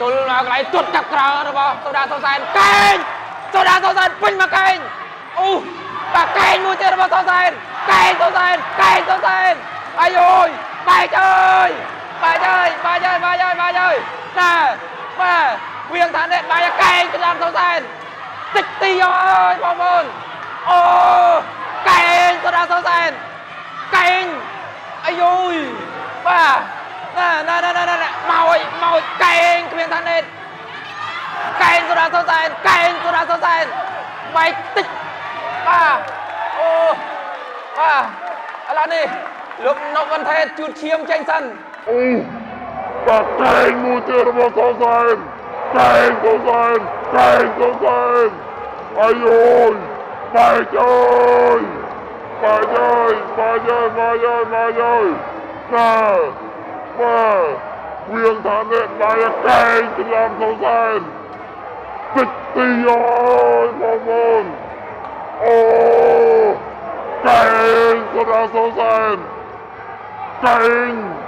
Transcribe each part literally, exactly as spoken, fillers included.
ទល់មកកន្លែងទុតចាប់ក្រោយរបស់សូដាសូសែនកែងសូដាសូសែនពេញមកកែងអូបាទកែងមួយទៀតរបស់សូសែនកែងសូសែនកែងសូសែនអាយអូយបែកអើយបែកអើយបែកអើយបែកអើយបែកអើយណាបាទវៀងថានេះបែកកែងទៅតាមសូសែនតិចទីអើយបងប្អូនអូកែងសូដាសូសែនកែងអាយអូយបាទណាណាណាណាណាមកមកកែងគ្មានថានេះកែងសូដាសូសែនកែងសូដាសូសែនបែកតិចបាទអូបាទឥឡូវនេះលោកនប់វ៉ាន់ថេតជួតឈាមចេញសិនអូបាទកែងមួយទៀតរបស់សូសែនកែងសូសែនកែងសូសែនអាយអូយបែកអើយបែកអើយបែកអើយបែកអើយបែកអើយណាបាទវៀងថានេះបែកកែងទៅតាមសូសែនតិចទីអើយបងប្អូនអូកែងសូដាសូសែនកែង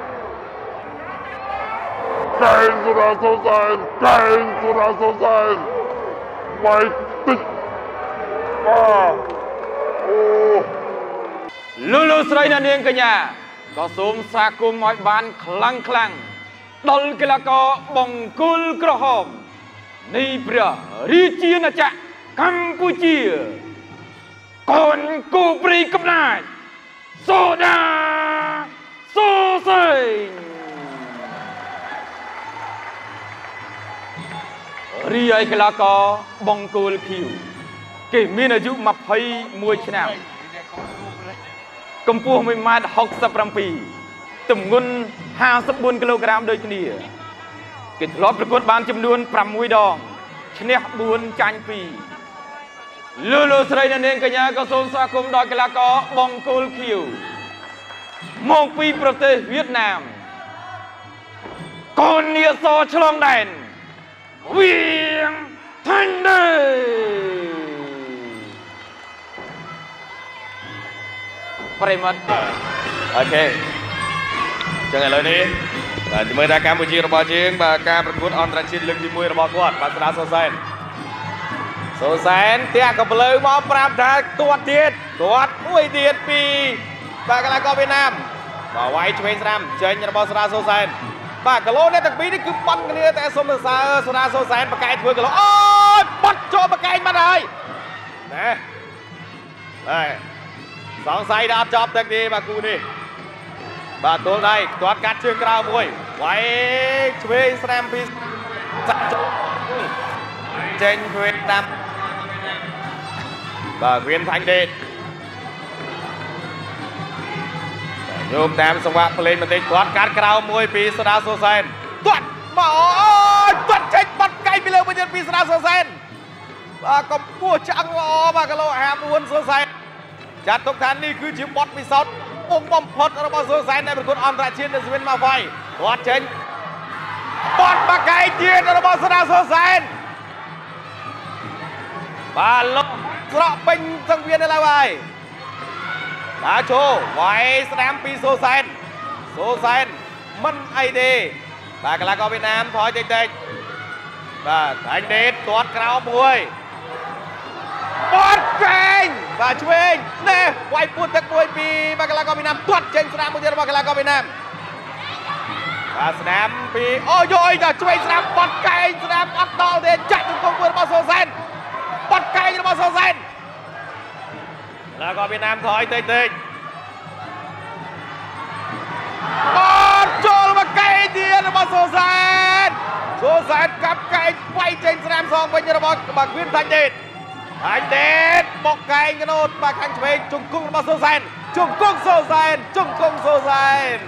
កែងសូដាសូសែនកែងសូដាសូសែនបែកតិចបាទអូលូលូស្រីណានាងកញ្ញាក៏សូមស្វាគមន៍ឲ្យបានខ្លាំងខ្លាំងដល់កីឡាករបង្គោលក្រហមនៃព្រះរាជាណាចក្រកម្ពុជាកូនគូព្រីកំណាចសូដាសូសែនរីឯកីឡាករបង្គោលឃីវគេមានអាយុยี่สิบเอ็ดឆ្នាំកម្ពស់មួយម៉ែត្រហុកសិបเจ็ดទម្ងន់ห้าสิบสี่គីឡូក្រាមដូចគ្នាគេធ្លាប់ប្រកួតបានចំនួនប្រាំមួយដងឈ្នះបួនចាញ់ពីរលូលូស្រីនាងកញ្ញាក៏សូមស្វាគមន៍ដល់កីឡាករបង្គោលឃីវមកពីប្រទេសវៀតណាមកូននាសឆ្លងដែនវៀងថាញ់ដេប្រិមត្តអូខេចឹងឥឡូវនេះបាទមើលថាកម្ពុជារបស់យើងបាទការប្រកួតអន្តរជាតិលើកទីមួយរបស់គាត់បាទស្ដាប់សូសែនសូសែនតាក់កប្លូវមកប្រាប់ថាទាត់ទៀតទាត់មួយទៀតពីបាទកីឡាករវៀតណាមបាទវាយឆ្វេងស្រាំចេញរបស់ស្ដាប់សូសែនបាទគីឡូនេះទាំងពីរនេះគឺប៉ុនគ្នាតែសុំសរសើរស្ដាប់សូសែនបកែធ្វើគីឡូអូយបត់ចូលបកែបាត់ហើយណាបាទសង្ស័យដល់អត់ចប់ទឹកទេបាទគូនេះបាទទល់ដៃទាត់កាត់ជើងក្រៅមួយវាយឆ្វេងស្រាំពីចាក់ចេញឆ្វេងតាមបាទវៀនថាញ់ដេតយោមតាមសង្វាក់ភ្លេងបន្តិចទាត់កាត់ក្រៅមួយពីស្ដាសូសែនទាត់មកអូយទាត់ចេញបាត់កៃពីលើមួយទៀតពីស្ដាសូសែនបាទកម្ពស់ឆ្អឹងល្អបាទគីឡូห้าสิบสี่សូសែនចាត់ទុកថានេះគឺជាបទពិសោធន៍ពុំបំផុតរបស់សូសែននៅប្រកួតអន្តរជាតិនៅស្វីនមកវាយគាត់ចេញបត់បកែកទៀតរបស់ស្ដាសូសែនបាទលុកស្រក់ពេញសង្វៀននៅឡើយហើយបាទចូលវាយស្ដាំពីសូសែនសូសែនមិនអីទេបាទកីឡាករវៀតណាមថយតិចតិចបាទថាញ់ដេតទាត់ក្រោមមួយបត់កែងបាទឆ្វេងនេះវាយពួតទឹកមួយពីបាទកីឡាករវៀតណាមទាត់ចេញស្ដាំមួយទៀតរបស់កីឡាករវៀតណាមបាទស្ដាំពីអូយយដល់ឆ្វេងស្ដាំបត់កែងស្ដាំអត់ដល់ទេចាក់ជង្គង់មួយរបស់សូសែនបត់កែងរបស់សូសែនแล้วก็វៀតណាមថយតិចតិចបត់ចូលមកកែងទៀតរបស់សូសែនសូសែនកាប់កែងវាយចេញស្ដាំសងវិញរបស់បាទវៀនថាញ់ដេតថាញ់ដេតបុកកែងកណូតបាទខាងឆ្វេងជង្គង់របស់សូសែនជង្គង់សូសែនជង្គង់សូសែន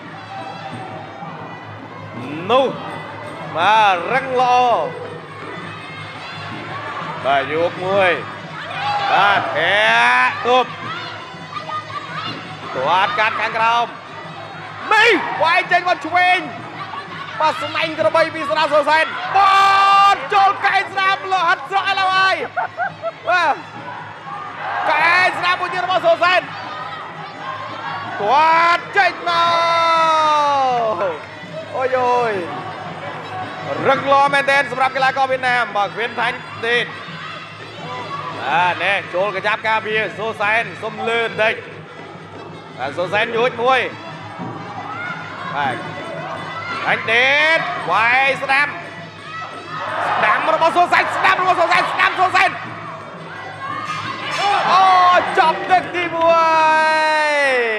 នោះបាទរឹងល្អបាទយកមួយបាទធាក់ទប់ទាត់កាត់ខាងក្រោមនេះវាយចេញមកឆ្វេងបាទស្នែងក្របីពីស្ដាសូសែនបត់ចូលកែងស្ដាប់លោហិតស្រក់ឲ្យឡើយបាទកែងស្ដាប់មួយទៀតរបស់សូសែនទាត់ចេញមកអូយអូយរឹកឡមែនទែនសម្រាប់កីឡាករវៀតណាមបាទវៀនថាញ់ទេបាទនេះចូលកចាប់ការពារសូសែនសុំលឿនបន្តិចបាទសូសែនយួចមួយបាទអញដេតវាយស្ដាំស្ដាំរបស់សូសែនស្ដាំរបស់សូសែនស្ដាំសូសែនអូចាប់ទឹកទីមួយ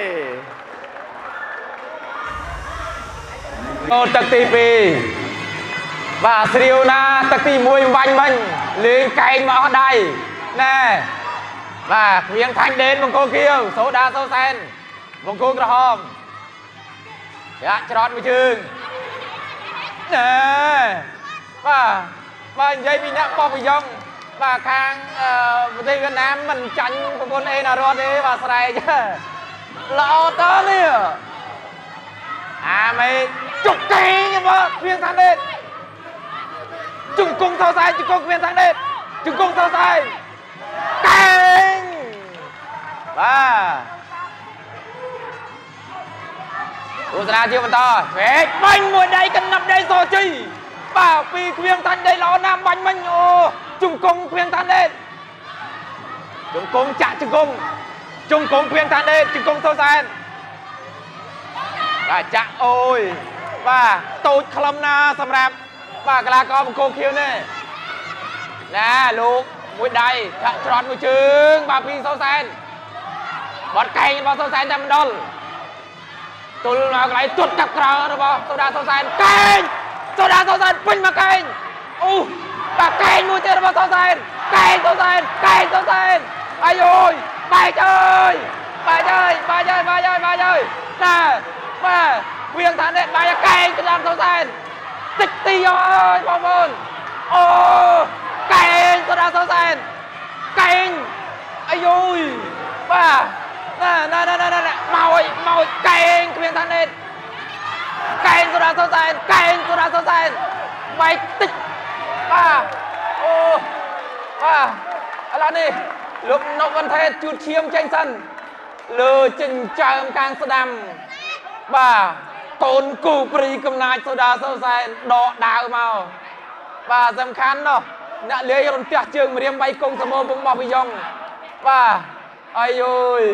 អូទឹកទីពីរបាទស្រាវណាទឹកទីមួយបាញ់មិញលេងកែងមកអស់ដៃណែបាទវៀងថាញ់ដេនបង្គោលខៀវសូដាសូសែនបង្គោលក្រហមយ៉ាច្រត់មួយជើងណែបាទបាទនិយាយពីអ្នកបោះប្រយ៉ងបាទខាងប្រទេសវៀតណាមមិនចាញ់ប្រពន្ធអេណារ៉តទេបាទស្រែកល្អតើនេះអាមេជុកកេងបាទវៀងថាញ់ដេនជង្គង់សូសែនជង្គង់វៀងថាញ់ដេនជង្គង់សូសែនកែងបាទទស្សនាជាបន្តឆ្វេងបាញ់មួយដៃកណ្ដាប់ដៃសូជីបាទពីវៀងថាញ់ដេនល្អណាស់បាញ់មិញអូជង្គង់វៀងថាញ់ដេនជង្គង់ចាក់ជង្គង់ជង្គង់វៀងថាញ់ដេនជង្គង់សូសែនបាទចាក់អូយបាទតូចខ្លឹមណាសម្រាប់បាទកីឡាករបង្គោលខៀវនេះណាលោកមួយដៃចាក់ច្រត់មួយជើងបាទពីសូសែនបត់កែងរបស់សូសែនតែម្ដុលទល់មកកន្លែងទត់កាប់ក្រៅរបស់សូដាសូសែនកែងសូដាសូសែនពេញមកកែងអូបាទកែងមួយទៀតរបស់សូសែនកែងសូសែនកែងសូសែនអាយអូយបែកអើយបែកអើយបែកអើយបែកអើយបែកអើយណាបាទវៀងថាញ់ដេនបែកកែងក្តាមសូសែនតិចទីអើយបងប្អូនអូកែងសូដាសូសែនកែងអាយអូយបាទណែណែណែណែណែមកមកកែងគ្មានថាញ់ដេនកែងសូដាសូសែនកែងសូដាសូសែនបែកតិចបាទអូបាទឥឡូវនេះលោកណុកវ៉ាន់ថេតជួតឈាមចេញសិនលើចិញ្ចើមខាងស្ដាំបាទកូនគូព្រីកំណាចសូដាសូសែនដកដាវមកបាទសំខាន់ណោះអ្នកលេងរន្ទះជើងម្រាមបីកុងសមោពងបោះពីយ៉ងបាទអាយអូយ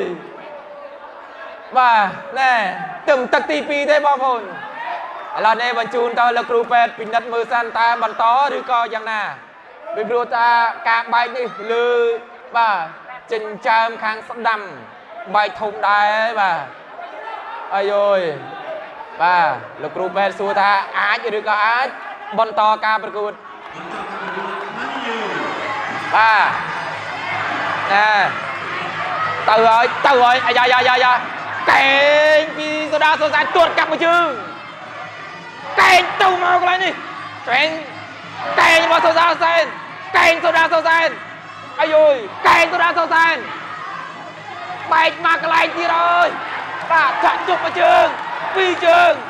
បាទណែទឹមទឹកទីពីរទេបងប្អូនឥឡូវនេះបញ្ជូនទៅលោកគ្រូពេទ្យពិនិត្យមើលសិនតើបន្តឬក៏យ៉ាងណាពីព្រោះថាការបែកនេះលើបាទចិញ្ចើមខាងស្ដាំបែកធំដែរបាទអាយអូយបាទលោកគ្រូពេទ្យសួរថាអាចឬក៏អាចបន្តការប្រកួតបាទណែទៅហើយទៅហើយអាយ៉ាយ៉ាយ៉ាយ៉ាកែងពីសូដាសូសែនទួតកាប់មួយជើងកែងទៅមកកន្លែងនេះកែងកែងរបស់សូដាសូសែនកែងសូដាសូសែនអាយអូយកែងសូដាសូសែនបែកមកកន្លែងទៀតអើយបាទចាក់ជុកមួយជើងពីរជើង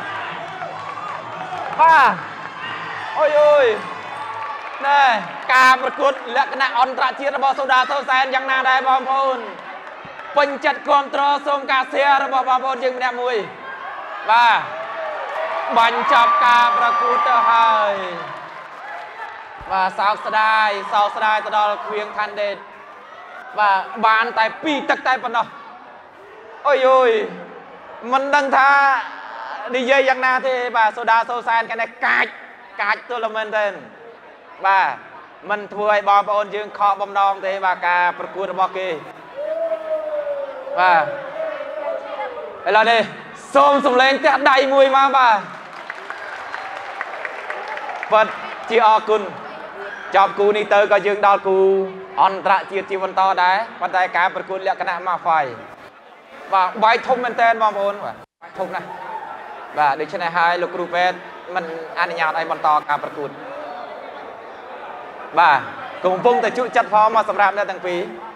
បាទអូយអូយណែការប្រកួតលក្ខណៈអន្តរជាតិរបស់សូដាសូសែនយ៉ាងណាដែរបងប្អូនពេញចិត្តគ្រប់គ្រងសូមការសៀរបស់បងប្អូនយើងម្នាក់មួយបាទបញ្ចប់ការប្រកួតទៅហើយបាទសោកស្ដាយសោកស្ដាយទៅដល់វៀងថាញ់ដេនបាទបានតែពីរទឹកតែប៉ុណ្ណោះអូយអូយមិនដឹងថានិយាយយ៉ាងណាទេបាទសូដាសូសែនគេកាចកាចទល់មែនទេបាទមិនធ្វើឲ្យបងប្អូនយើងខកបំណងទេបាទការប្រកួតរបស់គេបាទឥឡូវនេះសូមសម្លេងផ្ទះដៃមួយមកបាទពិតជាអរគុណចប់គូនេះទៅក៏យើងដល់គូអន្តរជាតិជាបន្តដែរប៉ុន្តែការប្រកួតលក្ខណៈម៉ាហ្វៃបាទបាយធំមែនតើបងប្អូនបាទធំណាស់បាទដូច្នេះហើយលោកគ្រូពេទ្យមិនអនុញ្ញាតឲ្យបន្តការប្រកួតបាទកំពុងតែជក់ចិត្តផងមកសម្រាប់អ្នកទាំងពីរ